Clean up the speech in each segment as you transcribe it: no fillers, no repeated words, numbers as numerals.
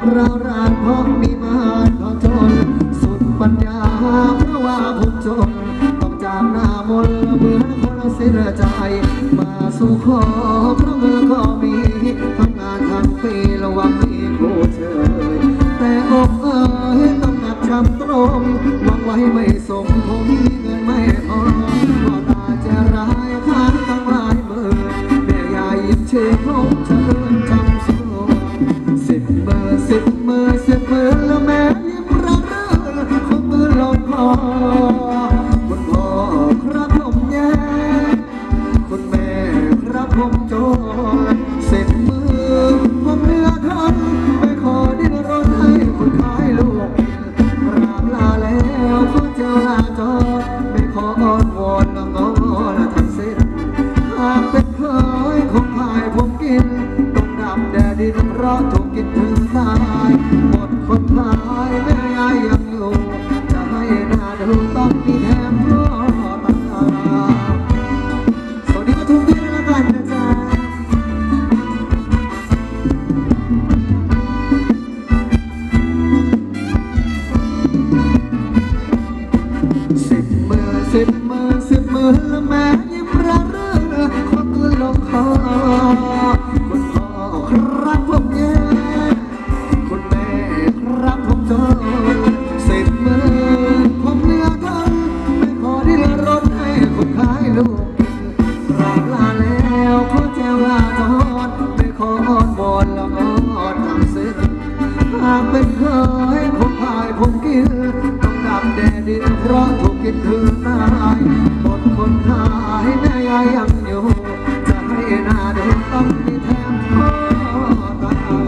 เราราดเพราะมีมาขอจนสุดปัญญาเพราะว่าผมจนต้องจากหน้ามนต์เหมือนคนเสียใจมาสู่ขอเพราะเงินก็มีทำงานทั้งปีระวังมีผู้เชยแต่อกต้องหนักช้ำตรงหวังไว้ไม่สมผมมีเงินไม่พอพอตาจะร้ายค้างตั้งหลายหมื่นแม่ยายยิ้มเชื่อผมจะเลื่อนจำสู10 มือแล้วแม่ยิ้มระเริงคงมือลงคอคุณพ่อครับผมแย่คุณแม่ครับผมโจร10 มือผมเหนื่อยทนไม่ขอดิ้นรนให้คุณขายลูกกราบลาแล้วขอเจ้าลาจอไม่ขออ้อนวอนงอทั้งสิ้นหากเป็นเคยคงพายผมกินต้องดำแดดดินเพราะถูกกินถึงตายหมดคนขายแม่ยายยังอยู่จะให้หน้าดูต้องมีแถมรอตาสวัสดีมาทุกที่แล้วกันนะจ๊ะ10 มือแล้วแม่ยิ้มระเริงขอมือลงคอคุณพ่อครับผมแย่คุณแม่ครับผมจน10 มือผมเหนื่อยทนไม่ขอดิ้นรนให้คนขายลูกกราบลาแล้วขอแจวลาจรไม่ขออ้อนวอนละงอนทำสิ้นหากเป็นเคยผมพายผมกินต้องดำแดดดินเพราะถูกกินถึงตายหมดคนขายแม่ยายยังอยู่จะให้หน้าดูต้องมีแถมพ่อตา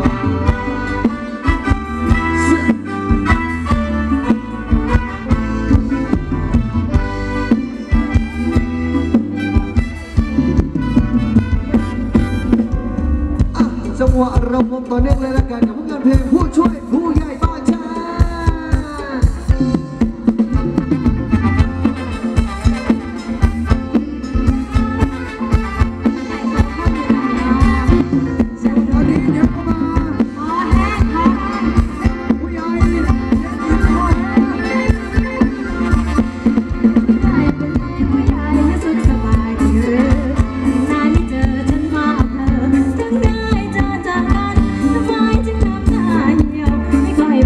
จังหวะระบบต่อเนื่องเลยละกันกับผลงานเพลงผู้ช่วยผู้ใหญ่บ้านจ้าไม่ค่อย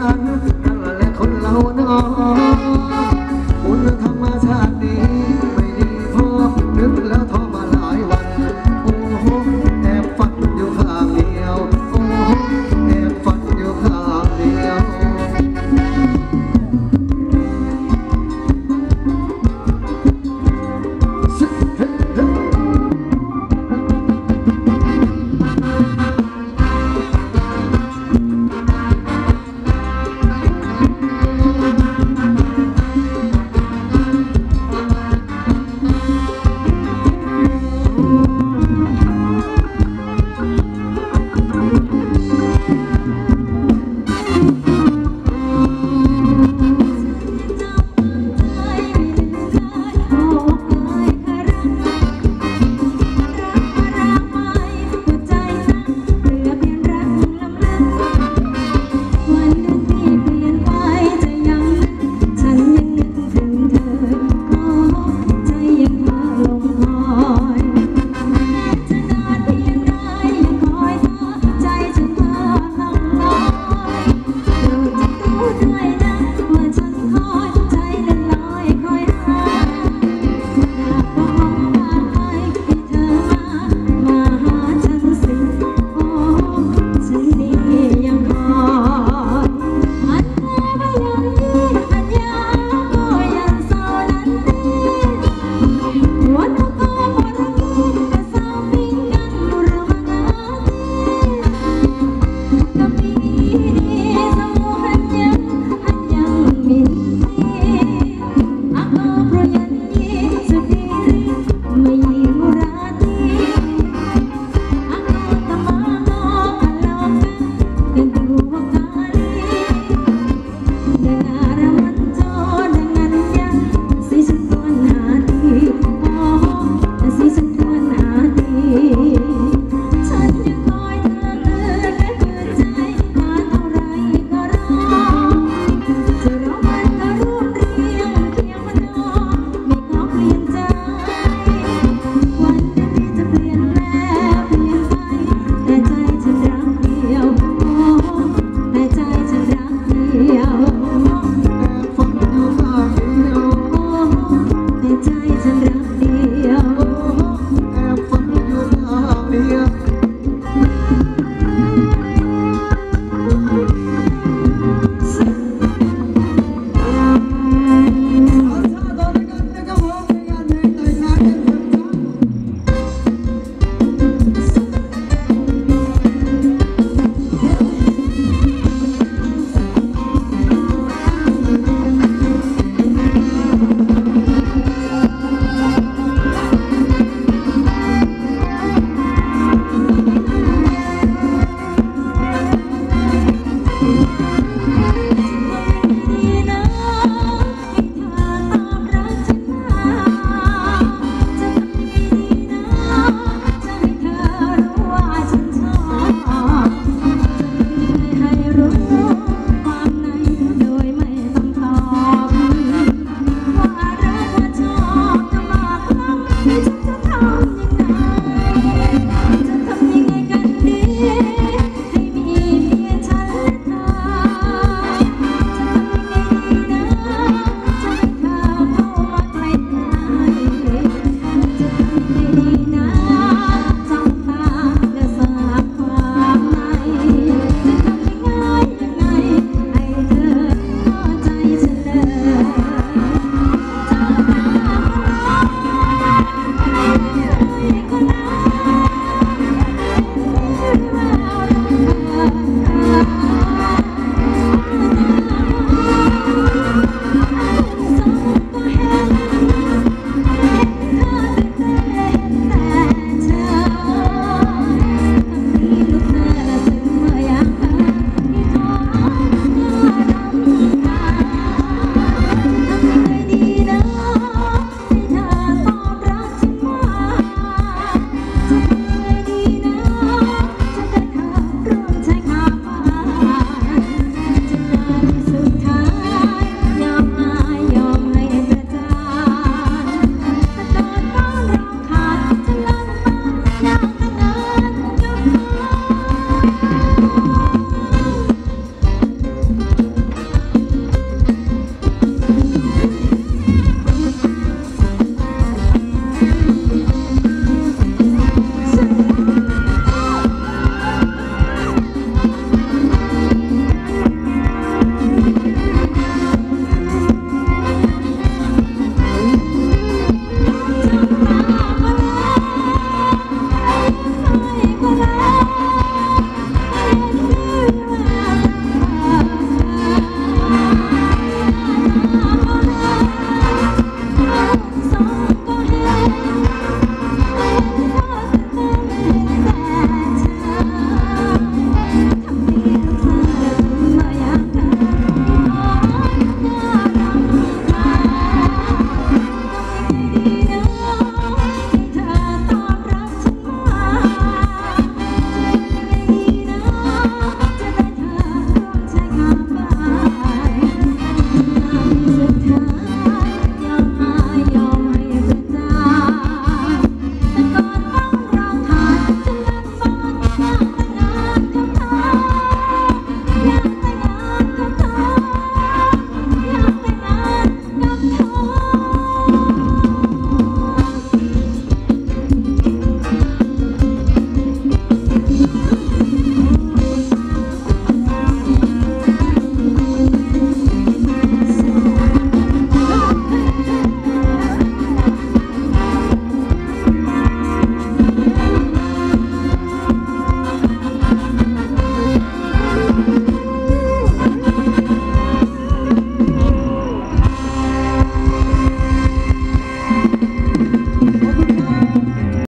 าน